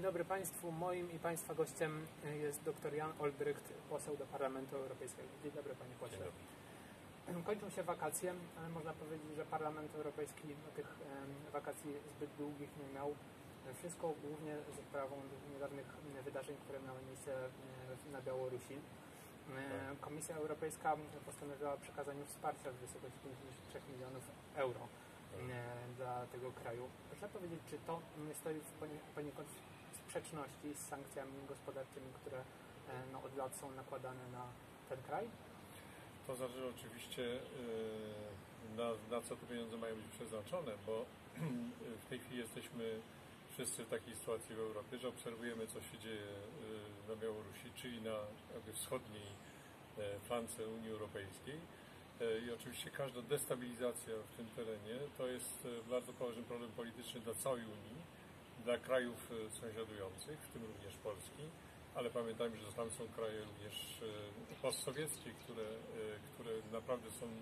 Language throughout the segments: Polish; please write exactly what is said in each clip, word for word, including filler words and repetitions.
dobry Państwu. Moim i Państwa gościem jest dr Jan Olbrycht, poseł do Parlamentu Europejskiego. Dzień dobry Panie Pośle. Kończą się wakacje, ale można powiedzieć, że Parlament Europejski tych wakacji zbyt długich nie miał. Wszystko głównie za sprawą niedawnych wydarzeń, które miały miejsce na Białorusi. Komisja Europejska postanowiła przekazaniu wsparcia w wysokości pięćdziesięciu trzech milionów euro dla tego kraju. Proszę powiedzieć, czy to nie stoi w poniekąd sprzeczności z sankcjami gospodarczymi, które no, od lat są nakładane na ten kraj? To zależy oczywiście na, na co te pieniądze mają być przeznaczone, bo w tej chwili jesteśmy wszyscy w takiej sytuacji w Europie, że obserwujemy, co się dzieje na Białorusi, czyli na jakby wschodniej flance Unii Europejskiej. I oczywiście każda destabilizacja w tym terenie to jest bardzo poważny problem polityczny dla całej Unii, dla krajów sąsiadujących, w tym również Polski, ale pamiętajmy, że tam są kraje również postsowieckie, które, które naprawdę są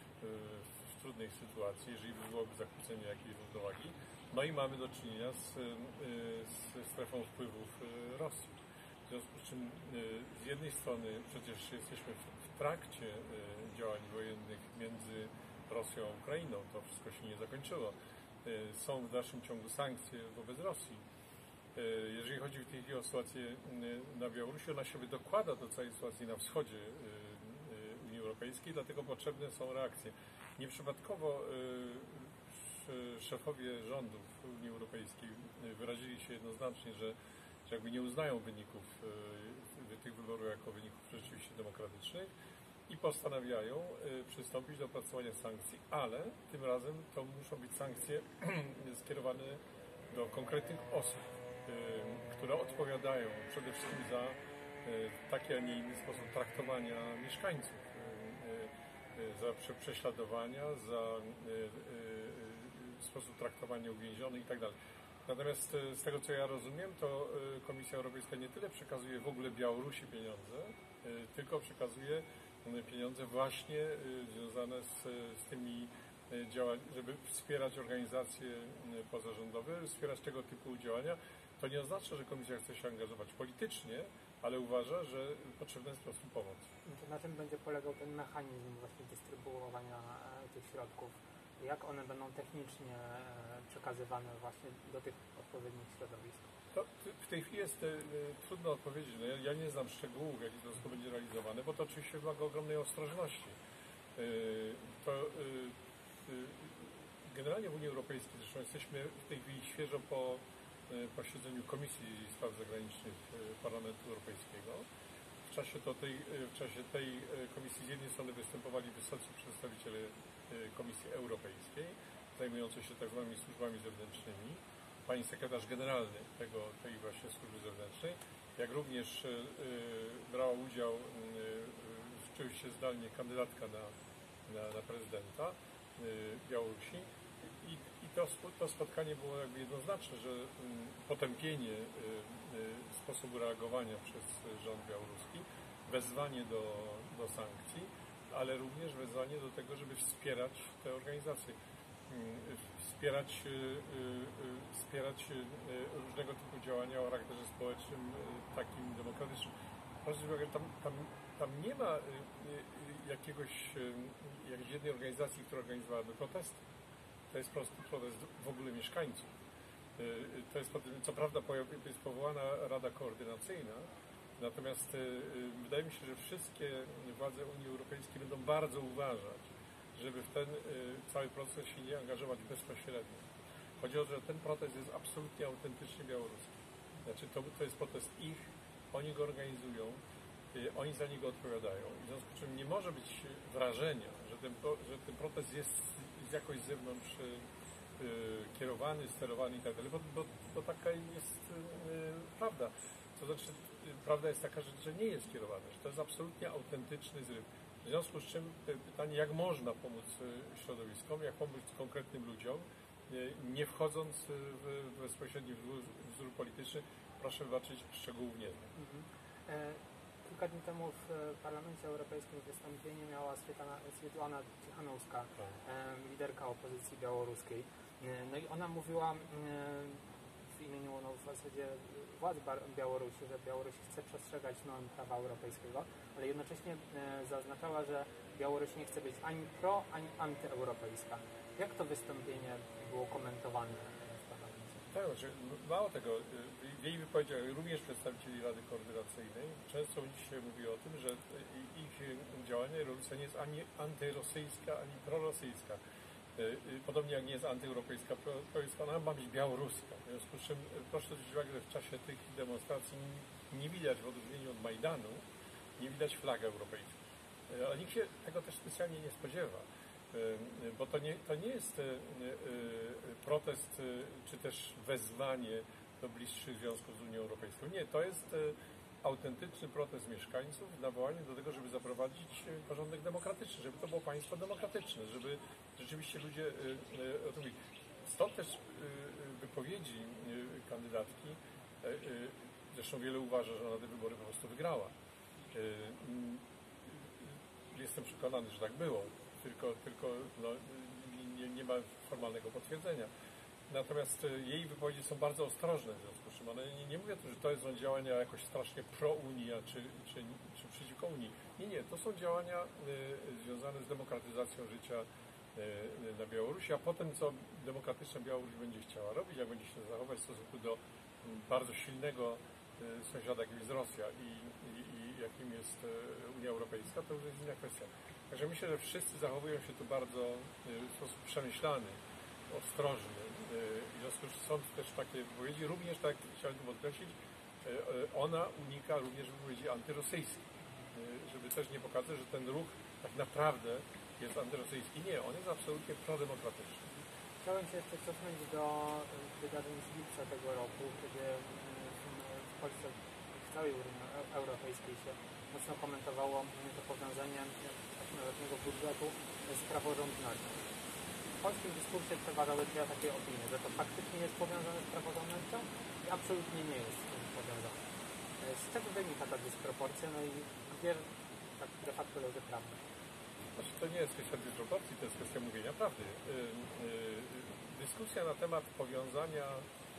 w trudnej sytuacji, jeżeli by byłoby zakłócenie jakiejś równowagi. No i mamy do czynienia z, z strefą wpływów Rosji. W związku z czym z jednej strony przecież jesteśmy w trakcie działań wojennych między Rosją a Ukrainą. To wszystko się nie zakończyło. Są w dalszym ciągu sankcje wobec Rosji. Jeżeli chodzi w tej chwili o sytuację na Białorusi, ona się dokłada do całej sytuacji na wschodzie Unii Europejskiej, dlatego potrzebne są reakcje. Nieprzypadkowo szefowie rządów Unii Europejskiej wyrazili się jednoznacznie, że że jakby nie uznają wyników tych wyborów jako wyników rzeczywiście demokratycznych i postanawiają przystąpić do opracowania sankcji, ale tym razem to muszą być sankcje skierowane do konkretnych osób, które odpowiadają przede wszystkim za taki, a nie inny sposób traktowania mieszkańców, za prześladowania, za sposób traktowania uwięzionych itd. Natomiast z tego, co ja rozumiem, to Komisja Europejska nie tyle przekazuje w ogóle Białorusi pieniądze, tylko przekazuje pieniądze właśnie związane z, z tymi działaniami, żeby wspierać organizacje pozarządowe, wspierać tego typu działania. To nie oznacza, że Komisja chce się angażować politycznie, ale uważa, że potrzebna jest po prostu pomoc. To na czym będzie polegał ten mechanizm właśnie dystrybuowania tych środków? Jak one będą technicznie przekazywane właśnie do tych odpowiednich środowisk? To w tej chwili jest trudno odpowiedzieć. No ja, ja nie znam szczegółów, jak to wszystko będzie realizowane, bo to oczywiście wymaga ogromnej ostrożności. To generalnie w Unii Europejskiej, zresztą jesteśmy w tej chwili świeżo po posiedzeniu Komisji Spraw Zagranicznych Parlamentu Europejskiego. W czasie, to tej, w czasie tej komisji z jednej strony występowali wysocy przedstawiciele Komisji Europejskiej, zajmujący się tak zwanymi służbami zewnętrznymi, pani sekretarz generalny tego, tej właśnie służby zewnętrznej, jak również y, brała udział y, oczywiście zdalnie kandydatka na, na, na prezydenta y, Białorusi. I, i to, to spotkanie było jakby jednoznaczne, że y, potępienie y, y, sposobu reagowania przez rząd białoruski, wezwanie do, do sankcji, ale również wezwanie do tego, żeby wspierać te organizacje, wspierać, wspierać różnego typu działania o charakterze społecznym, takim demokratycznym. Proszę, tam, tam, tam nie ma jakiegoś, jakiejś jednej organizacji, która organizowałaby protesty. To jest po prostu protest w ogóle mieszkańców. To jest, co prawda jest powołana Rada Koordynacyjna, natomiast wydaje mi się, że wszystkie władze Unii Europejskiej będą bardzo uważać, żeby w ten cały proces się nie angażować bezpośrednio. Chodzi o to, że ten protest jest absolutnie autentycznie białoruski. Znaczy to, to jest protest ich, oni go organizują, oni za niego odpowiadają. I w związku z czym nie może być wrażenia, że ten, że ten protest jest, jest jakoś z zewnątrz kierowany, sterowany i tak dalej, bo, bo, bo taka jest prawda. To znaczy, prawda jest taka, że, że nie jest kierowany, że to jest absolutnie autentyczny zryw. W związku z czym pytanie, jak można pomóc środowiskom, jak pomóc konkretnym ludziom, nie wchodząc w bezpośredni wzór polityczny, proszę wybaczyć, szczegółów nie znam. Mhm. Kilka dni temu w Parlamencie Europejskim wystąpienie miała Swietlana, Swietlana Cichanouska, liderka opozycji białoruskiej. No i ona mówiła w imieniu no, w zasadzie władz Białorusi, że Białoruś chce przestrzegać norm prawa europejskiego, ale jednocześnie e, zaznaczała, że Białoruś nie chce być ani pro, ani antyeuropejska. Jak to wystąpienie było komentowane w parlamencie? Tak, znaczy, mało tego, w jej wypowiedziach również przedstawicieli Rady Koordynacyjnej często się mówi o tym, że ich działania i rezolucja nie jest ani antyrosyjska, ani prorosyjska. Podobnie jak nie jest antyeuropejska, prorosyjska, ona ma być białoruska. W związku z czym proszę zwrócić uwagę, że w czasie tych demonstracji nie widać, w odróżnieniu od Majdanu, nie widać flag europejskich. Ale nikt się tego też specjalnie nie spodziewa, bo to nie, to nie jest protest czy też wezwanie do bliższych związków z Unią Europejską. Nie, to jest autentyczny protest mieszkańców, nawołanie do tego, żeby zaprowadzić porządek demokratyczny, żeby to było państwo demokratyczne, żeby rzeczywiście ludzie o tym mówili. Stąd też wypowiedzi kandydatki, zresztą wiele uważa, że ona te wybory po prostu wygrała. Jestem przekonany, że tak było, tylko, tylko no, nie, nie ma formalnego potwierdzenia. Natomiast jej wypowiedzi są bardzo ostrożne w związku z czym one nie, nie mówią, że to są działania jakoś strasznie pro-Unia czy, czy, czy przeciwko Unii. Nie, nie, to są działania y, związane z demokratyzacją życia y, na Białorusi, a potem co demokratyczna Białoruś będzie chciała robić, jak będzie się zachować w stosunku do y, bardzo silnego y, sąsiada, jakim jest Rosja i, i, i jakim jest y, Unia Europejska, to już jest inna kwestia. Także myślę, że wszyscy zachowują się tu bardzo y, w sposób przemyślany, ostrożny. W związku z czym są też takie wypowiedzi, również tak chciałbym podkreślić, ona unika również wypowiedzi antyrosyjskich, żeby też nie pokazać, że ten ruch tak naprawdę jest antyrosyjski. Nie, on jest absolutnie prodemokratyczny. Chciałem się jeszcze cofnąć do wydarzeń z lipca tego roku, kiedy w Polsce, w całej Unii Europejskiej się mocno komentowało to powiązanie ośmioletniego budżetu z praworządnością. W polskim dyskursie przeważały dwie takie opinie, że to faktycznie jest powiązane z praworządnością i absolutnie nie jest z tym powiązane. Z czego wynika ta dysproporcja, no i gdzie tak de facto leży prawda? Znaczy, to nie jest kwestia dysproporcji, to jest kwestia mówienia prawdy. Yy, yy, dyskusja na temat powiązania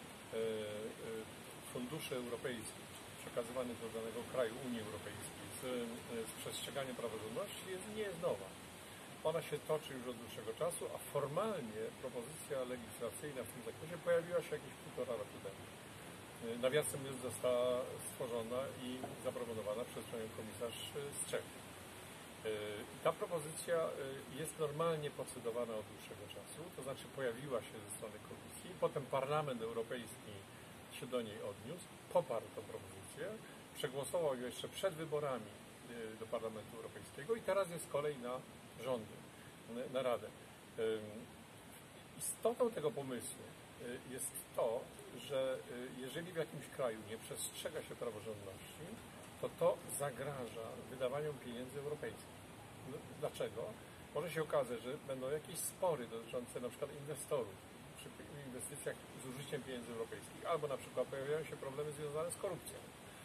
yy, funduszy europejskich przekazywanych do danego kraju Unii Europejskiej z, z przestrzeganiem praworządności jest, nie jest nowa. Ona się toczy już od dłuższego czasu, a formalnie propozycja legislacyjna w tym zakresie pojawiła się jakieś półtora roku temu. Nawiasem mówiąc została stworzona i zaproponowana przez panią komisarz z Czech. Ta propozycja jest normalnie procedowana od dłuższego czasu, to znaczy pojawiła się ze strony Komisji, potem Parlament Europejski się do niej odniósł, poparł tę propozycję, przegłosował ją jeszcze przed wyborami do Parlamentu Europejskiego i teraz jest kolej na rządy, na Radę. Istotą tego pomysłu jest to, że jeżeli w jakimś kraju nie przestrzega się praworządności, to to zagraża wydawaniom pieniędzy europejskich. Dlaczego? Może się okazać, że będą jakieś spory dotyczące na przykład inwestorów przy inwestycjach z użyciem pieniędzy europejskich, albo na przykład pojawiają się problemy związane z korupcją.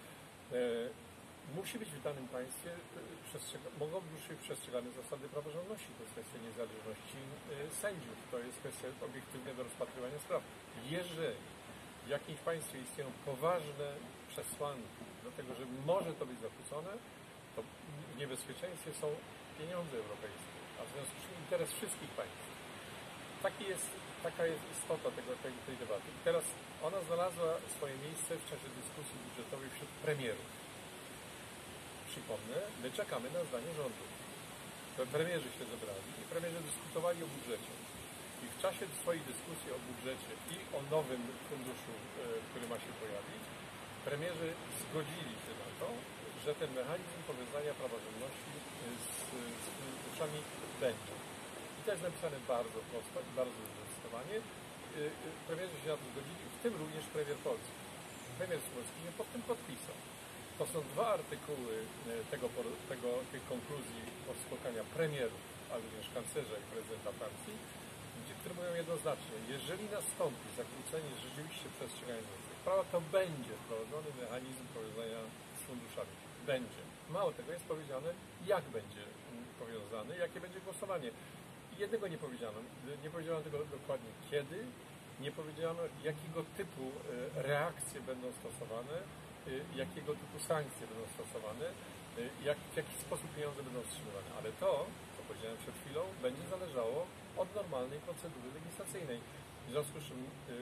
Musi być w danym państwie, mogą być przestrzegane zasady praworządności, to jest kwestia niezależności sędziów, to jest kwestia obiektywnego rozpatrywania spraw. Jeżeli w jakimś państwie istnieją poważne przesłanki do tego, że może to być zakłócone, to w niebezpieczeństwie są pieniądze europejskie, a w związku z tym interes wszystkich państw. Taki jest, taka jest istota tego, tej, tej debaty. I teraz ona znalazła swoje miejsce w czasie dyskusji budżetowej wśród premierów. Przypomnę, my czekamy na zdanie rządu. Premierzy się zebrali i premierzy dyskutowali o budżecie. I w czasie swojej dyskusji o budżecie i o nowym funduszu, który ma się pojawić, premierzy zgodzili się na to, że ten mechanizm powiązania praworządności z, z funduszami będzie. I to jest napisane bardzo prosto i bardzo zdecydowanie. Premierzy się na to zgodzili, w tym również premier Polski. Premier Polski się pod tym podpisał. To są dwa artykuły tego, tego, tej konkluzji od spotkania premierów, ale również kanclerza i prezydenta Francji, gdzie, które mówią jednoznacznie, jeżeli nastąpi zakłócenie rzeczywiście przestrzegania prawa, to będzie wprowadzony mechanizm powiązania z funduszami. Będzie. Mało tego, jest powiedziane, jak będzie powiązany, jakie będzie głosowanie. I jednego nie powiedziano. Nie powiedziano tego dokładnie kiedy, nie powiedziano, jakiego typu reakcje będą stosowane, jakiego typu sankcje będą stosowane, jak, w jaki sposób pieniądze będą wstrzymywane. Ale to, co powiedziałem przed chwilą, będzie zależało od normalnej procedury legislacyjnej. W związku z czym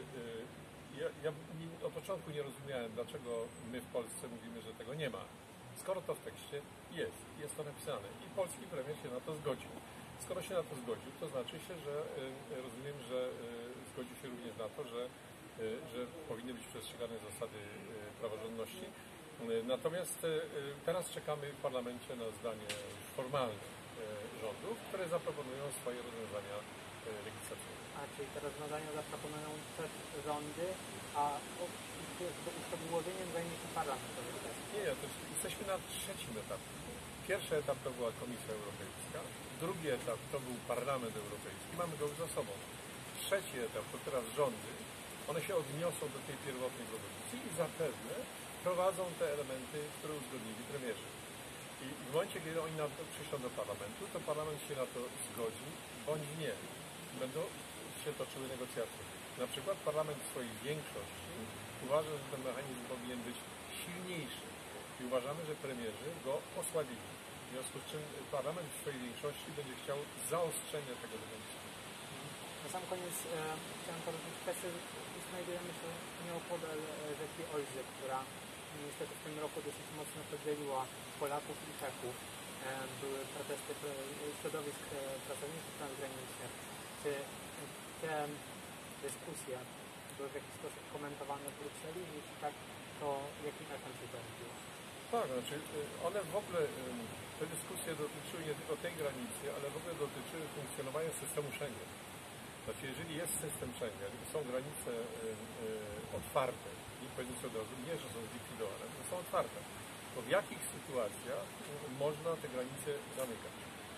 ja, ja od początku nie rozumiałem, dlaczego my w Polsce mówimy, że tego nie ma. Skoro to w tekście jest, jest to napisane i polski premier się na to zgodził. Skoro się na to zgodził, to znaczy się, że rozumiem, że zgodził się również na to, że, że powinny być przestrzegane zasady praworządności. Natomiast teraz czekamy w parlamencie na zdanie formalne rządów, które zaproponują swoje rozwiązania legislacyjne. A, czyli te rozwiązania zaproponują też rządy, a uszczegółowieniem zajmie się parlament. Nie, to jest, jesteśmy na trzecim etapie. Pierwszy etap to była Komisja Europejska, drugi etap to był Parlament Europejski, mamy go już za sobą. Trzeci etap to teraz rządy, one się odniosą do tej pierwotnej propozycji i zapewne prowadzą te elementy, które uzgodnili premierzy. I w momencie, kiedy oni na to przyszło do parlamentu, to parlament się na to zgodzi, bądź nie. Będą się toczyły negocjacje. Na przykład parlament w swojej większości uważa, że ten mechanizm powinien być silniejszy i uważamy, że premierzy go osłabili. W związku z czym parlament w swojej większości będzie chciał zaostrzenia tego mechanizmu. Na sam koniec e, chciałem poruszyć kwestię, że znajdujemy się nieopodal rzeki Olzy, która niestety w tym roku dosyć mocno podzieliła Polaków i Czechów. E, były protesty środowisk pracowników transgranicznych. Czy te dyskusje były w jakiś sposób komentowane w Brukseli? Jeśli tak, to jaki efekt się pojawił? Tak, znaczy one w ogóle, te dyskusje dotyczyły nie tylko tej granicy, ale w ogóle dotyczyły funkcjonowania systemu Schengen. Znaczy, jeżeli jest system Schengen, są granice y, y, otwarte, nie powiedzmy od razu, nie, że są zlikwidowane, to są otwarte. To w jakich sytuacjach można te granice zamykać?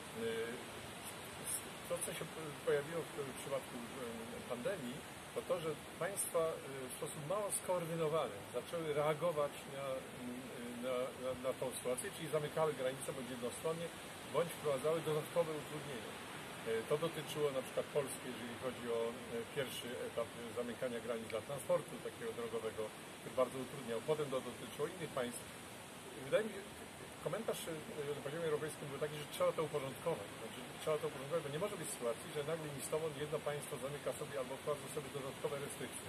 Y, to, co się pojawiło w, w przypadku pandemii, to to, że państwa w sposób mało skoordynowany zaczęły reagować na, na, na, na tą sytuację, czyli zamykały granice bądź jednostronnie, bądź wprowadzały dodatkowe utrudnienia. To dotyczyło na przykład Polski, jeżeli chodzi o pierwszy etap zamykania granic dla transportu takiego drogowego, który bardzo utrudniał. Potem to dotyczyło innych państw. Wydaje mi się, komentarz na poziomie europejskim był taki, że trzeba to uporządkować. Znaczy, trzeba to uporządkować, bo nie może być sytuacji, że nagle ni stąd jedno państwo zamyka sobie albo wprowadza sobie dodatkowe restrykcje.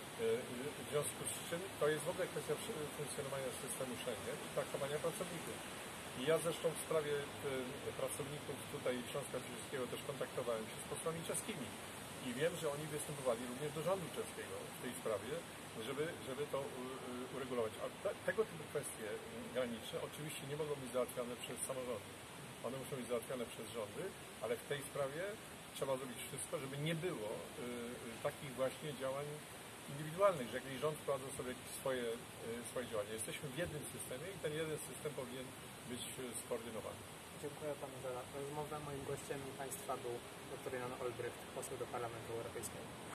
W związku z czym to jest w ogóle kwestia funkcjonowania systemu Schengen i traktowania pracowników. I ja zresztą w sprawie pracowników tutaj Śląska Cieszyńskiego też kontaktowałem się z posłami czeskimi i wiem, że oni występowali również do rządu czeskiego w tej sprawie, żeby, żeby to uregulować. A te, tego typu kwestie graniczne oczywiście nie mogą być załatwiane przez samorządy. One muszą być załatwiane przez rządy, ale w tej sprawie trzeba zrobić wszystko, żeby nie było y, y, takich właśnie działań indywidualnych, że jakiś rząd wprowadza sobie swoje, y, swoje działania. Jesteśmy w jednym systemie i ten jeden system powinien być skoordynowany. Dziękuję Panu za rozmowę. Moim gościem i Państwa był dr Jan Olbrycht, poseł do Parlamentu Europejskiego.